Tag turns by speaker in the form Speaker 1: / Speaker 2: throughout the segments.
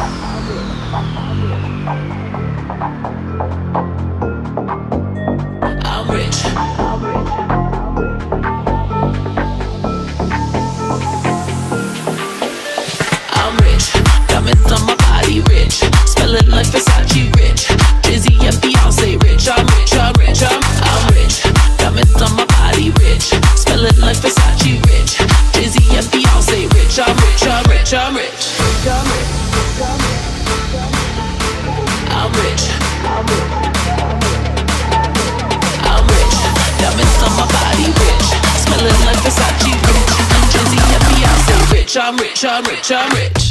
Speaker 1: I'm rich. I'm rich. Diamonds on my body rich. Smelling like Versace rich. Jay-Z and Beyonce rich. I'm rich, I'm rich, I'm rich. Diamonds on my body rich. Smelling like Versace rich. Jay-Z and Beyonce rich. I'm rich, I'm rich, I'm rich. I'm rich. I'm rich. Diamonds on my body rich. Smelling like Versace rich. Jay-Z and Beyonce rich. I'm rich, I'm rich, I'm rich.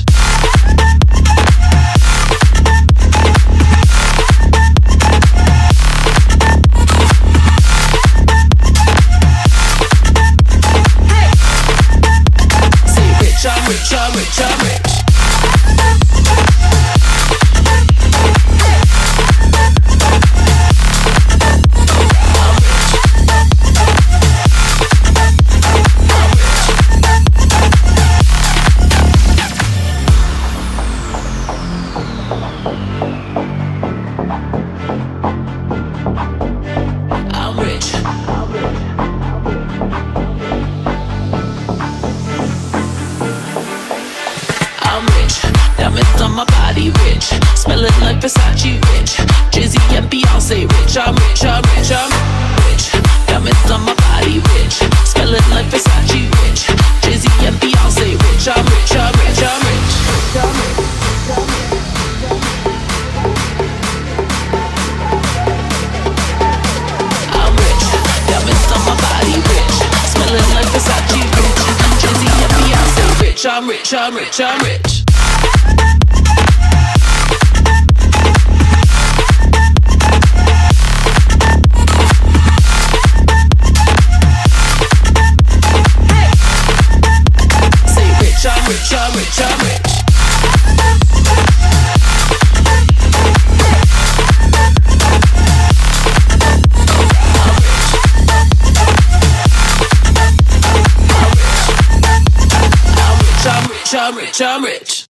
Speaker 1: I'm rich, I'm rich, I'm rich. I'm rich. I'm rich. Diamonds on my body rich. Smelling like Versace rich. Jay-Z and Beyonce rich. I'm rich, I'm rich, I'm rich. Diamonds on my body rich. Smelling like Versace rich. Jay-Z and Beyonce rich. I'm rich, I'm rich, I'm rich. I'm rich. Diamonds on my body rich. Smelling like Versace rich. Jay-Z and Beyonce rich. I'm rich, I'm rich, I'm rich. I'm rich, I'm rich, I'm rich. I'm rich, I'm rich, I'm rich.